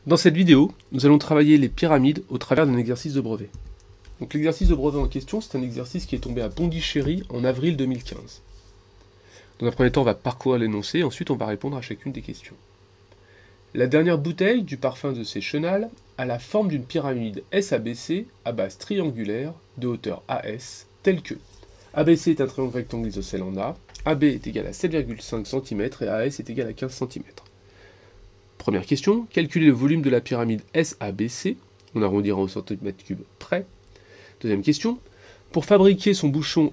Dans cette vidéo, nous allons travailler les pyramides au travers d'un exercice de brevet. Donc l'exercice de brevet en question, c'est un exercice qui est tombé à Pondichéry en avril 2015. Dans un premier temps, on va parcourir l'énoncé, ensuite on va répondre à chacune des questions. La dernière bouteille du parfum de ces chenals a la forme d'une pyramide SABC à base triangulaire de hauteur AS, telle que ABC est un triangle rectangle isocèle en A, AB est égal à 7,5 cm et AS est égal à 15 cm. Première question, calculer le volume de la pyramide SABC, on arrondira au centimètre cube près. Deuxième question, pour fabriquer son bouchon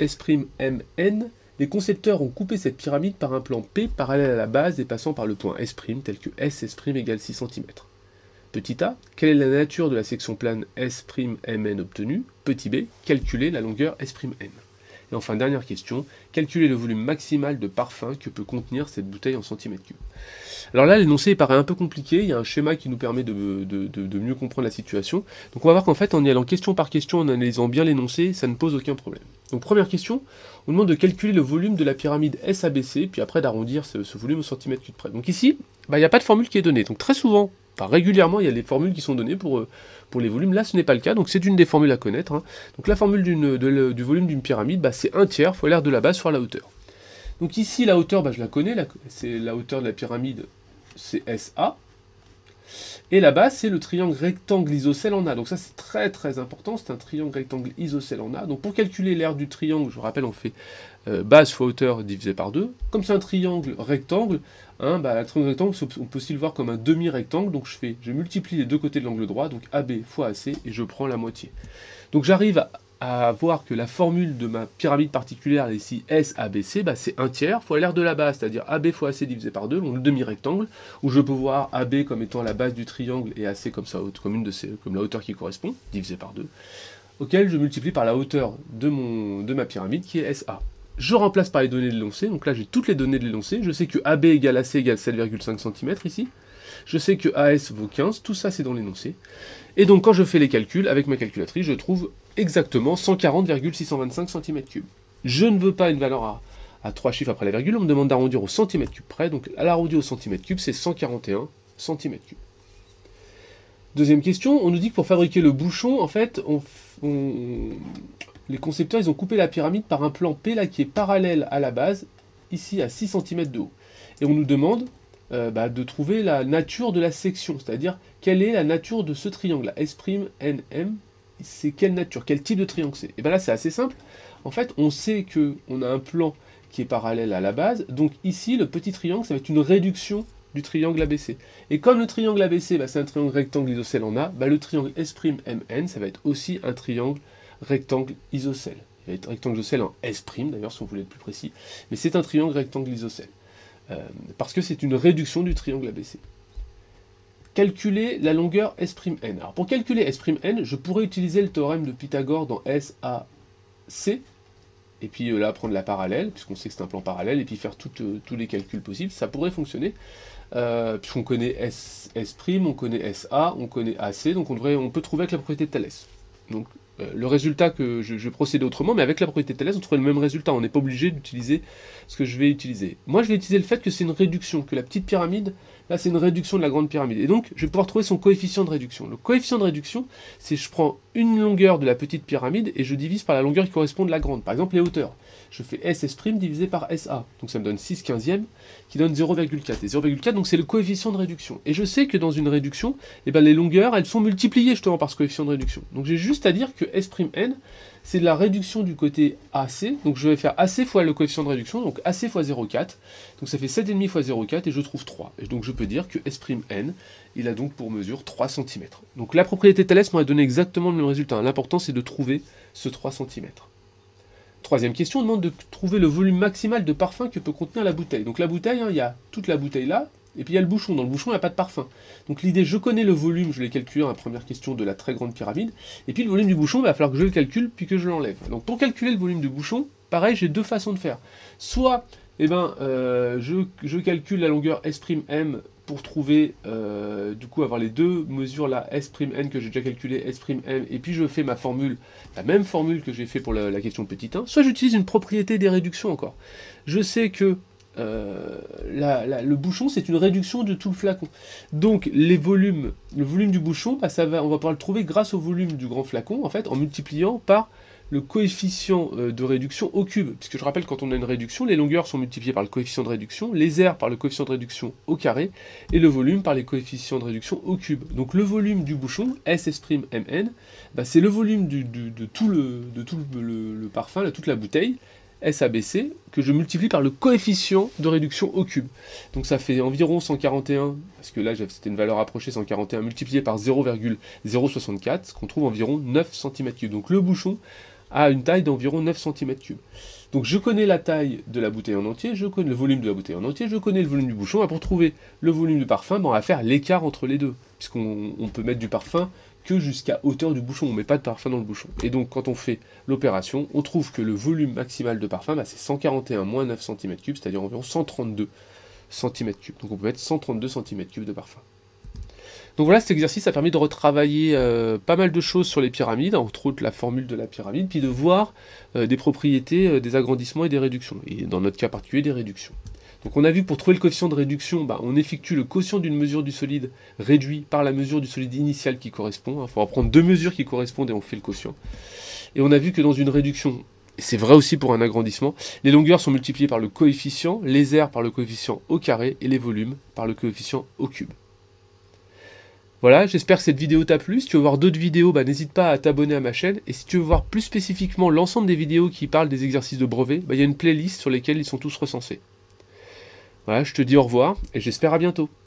SS''MN, les concepteurs ont coupé cette pyramide par un plan P parallèle à la base et passant par le point S', tel que SS' égale 6 cm. Petit a, quelle est la nature de la section plane S''MN obtenue? Petit b, calculer la longueur S''N. Et enfin, dernière question, calculer le volume maximal de parfum que peut contenir cette bouteille en centimètres cubes. Alors là, l'énoncé paraît un peu compliqué, il y a un schéma qui nous permet de mieux comprendre la situation. Donc on va voir qu'en fait, en y allant question par question, en analysant bien l'énoncé, ça ne pose aucun problème. Donc première question, on demande de calculer le volume de la pyramide SABC, puis après d'arrondir ce volume au centimètre cube près. Donc ici, il n'y a pas de formule qui est donnée. Donc très souvent, régulièrement, il y a des formules qui sont données pour les volumes. Là, ce n'est pas le cas, donc c'est une des formules à connaître. Donc la formule du volume d'une pyramide, c'est 1/3 fois l'aire de la base sur la hauteur. Donc ici, la hauteur, je la connais, c'est la hauteur de la pyramide, c'est SA. Et la base, c'est le triangle rectangle isocèle en A. Donc ça, c'est très très important, c'est un triangle rectangle isocèle en A. Donc pour calculer l'aire du triangle, je vous rappelle, on fait base fois hauteur divisé par 2. Comme c'est un triangle rectangle, un triangle rectangle, on peut aussi le voir comme un demi-rectangle. Donc je multiplie les deux côtés de l'angle droit, donc AB fois AC, et je prends la moitié. Donc j'arrive à voir que la formule de ma pyramide particulière, ici SABC, c'est 1/3 fois l'aire de la base, c'est-à-dire AB fois AC divisé par 2, donc le demi-rectangle, où je peux voir AB comme étant la base du triangle et AC comme la hauteur qui correspond, divisé par 2, auquel je multiplie par la hauteur de ma pyramide qui est SA. Je remplace par les données de l'énoncé, donc là j'ai toutes les données de l'énoncé, je sais que AB égale AC égale 7,5 cm ici, je sais que AS vaut 15, tout ça c'est dans l'énoncé, et donc quand je fais les calculs avec ma calculatrice, je trouve exactement 140,625 cm3. Je ne veux pas une valeur à 3 chiffres après la virgule, on me demande d'arrondir au centimètre cube près, donc à l'arrondi au centimètre cube, c'est 141 cm3. Deuxième question, on nous dit que pour fabriquer le bouchon, en fait, les concepteurs ils ont coupé la pyramide par un plan P là qui est parallèle à la base, ici à 6 cm de haut. Et on nous demande de trouver la nature de la section, c'est-à-dire quelle est la nature de ce triangle, la S''NM, c'est quelle nature, quel type de triangle c'est. Et bien là c'est assez simple, en fait on sait qu'on a un plan qui est parallèle à la base, donc ici le petit triangle ça va être une réduction du triangle ABC. Et comme le triangle ABC c'est un triangle rectangle isocèle en A, le triangle S''MN ça va être aussi un triangle rectangle isocèle. Il va être rectangle isocèle en S' d'ailleurs si on voulait être plus précis, mais c'est un triangle rectangle isocèle. Parce que c'est une réduction du triangle ABC. Calculer la longueur S''N. Alors pour calculer S''N, je pourrais utiliser le théorème de Pythagore dans SAC, et puis là prendre la parallèle, puisqu'on sait que c'est un plan parallèle, et puis faire tous les calculs possibles, ça pourrait fonctionner, puisqu'on connaît S', on connaît SA, on connaît AC, donc on peut trouver avec la propriété de Thalès. Donc le résultat que je vais procéder autrement, mais avec la propriété de Thalès, on trouve le même résultat. On n'est pas obligé d'utiliser ce que je vais utiliser. Moi, je vais utiliser le fait que c'est une réduction, que la petite pyramide, là, c'est une réduction de la grande pyramide. Et donc, je vais pouvoir trouver son coefficient de réduction. Le coefficient de réduction, c'est je prends une longueur de la petite pyramide et je divise par la longueur qui correspond de la grande. Par exemple, les hauteurs. Je fais SS' divisé par SA. Donc ça me donne 6/15, qui donne 0,4. Et 0,4, donc c'est le coefficient de réduction. Et je sais que dans une réduction, les longueurs, elles sont multipliées justement par ce coefficient de réduction. Donc j'ai juste à dire que S''N, c'est de la réduction du côté AC. Donc je vais faire AC fois le coefficient de réduction, donc AC fois 0,4. Donc ça fait 7,5 fois 0,4 et je trouve 3. Et donc je peux dire que S''N, il a donc pour mesure 3 cm. Donc la propriété de Thalès m'aurait donné exactement le même résultat. L'important c'est de trouver ce 3 cm. Troisième question, on demande de trouver le volume maximal de parfum que peut contenir la bouteille. Donc la bouteille, il y a toute la bouteille là, et puis il y a le bouchon. Dans le bouchon, il n'y a pas de parfum. Donc l'idée, je connais le volume, je l'ai calculé dans la première question de la très grande pyramide, et puis le volume du bouchon, il va falloir que je le calcule, puis que je l'enlève. Donc pour calculer le volume du bouchon, pareil, j'ai deux façons de faire. Soit, je calcule la longueur S''M pour trouver, du coup, avoir les deux mesures là, S''N que j'ai déjà calculé, S''M, et puis je fais ma formule, la même formule que j'ai fait pour la question petit 1, soit j'utilise une propriété des réductions encore. Je sais que le bouchon, c'est une réduction de tout le flacon. Donc le volume du bouchon, bah, on va pouvoir le trouver grâce au volume du grand flacon, en fait, en multipliant par le coefficient de réduction au cube. Puisque je rappelle, quand on a une réduction, les longueurs sont multipliées par le coefficient de réduction, les aires par le coefficient de réduction au carré, et le volume par les coefficients de réduction au cube. Donc le volume du bouchon, S'(Mn), bah, c'est le volume de tout le parfum, là, toute la bouteille, SABC, que je multiplie par le coefficient de réduction au cube. Donc ça fait environ 141, parce que là c'était une valeur approchée, 141 multiplié par 0,064, ce qu'on trouve environ 9 cm3. Donc le bouchon a une taille d'environ 9 cm3. Donc je connais la taille de la bouteille en entier, je connais le volume de la bouteille en entier, je connais le volume du bouchon. Et pour trouver le volume du parfum, ben on va faire l'écart entre les deux, puisqu'on peut mettre du parfum que jusqu'à hauteur du bouchon, on ne met pas de parfum dans le bouchon. Et donc quand on fait l'opération, on trouve que le volume maximal de parfum, bah, c'est 141 moins 9 cm3, c'est-à-dire environ 132 cm3. Donc on peut mettre 132 cm3 de parfum. Donc voilà, cet exercice a permis de retravailler pas mal de choses sur les pyramides, entre autres la formule de la pyramide, puis de voir des propriétés des agrandissements et des réductions, et dans notre cas particulier des réductions. Donc on a vu que pour trouver le coefficient de réduction, bah, on effectue le quotient d'une mesure du solide réduit par la mesure du solide initial qui correspond. Il faudra prendre deux mesures qui correspondent et on fait le quotient. Et on a vu que dans une réduction, et c'est vrai aussi pour un agrandissement, les longueurs sont multipliées par le coefficient, les aires par le coefficient au carré et les volumes par le coefficient au cube. Voilà, j'espère que cette vidéo t'a plu. Si tu veux voir d'autres vidéos, bah, n'hésite pas à t'abonner à ma chaîne. Et si tu veux voir plus spécifiquement l'ensemble des vidéos qui parlent des exercices de brevet, bah, il y a une playlist sur lesquelles ils sont tous recensés. Voilà, je te dis au revoir et j'espère à bientôt.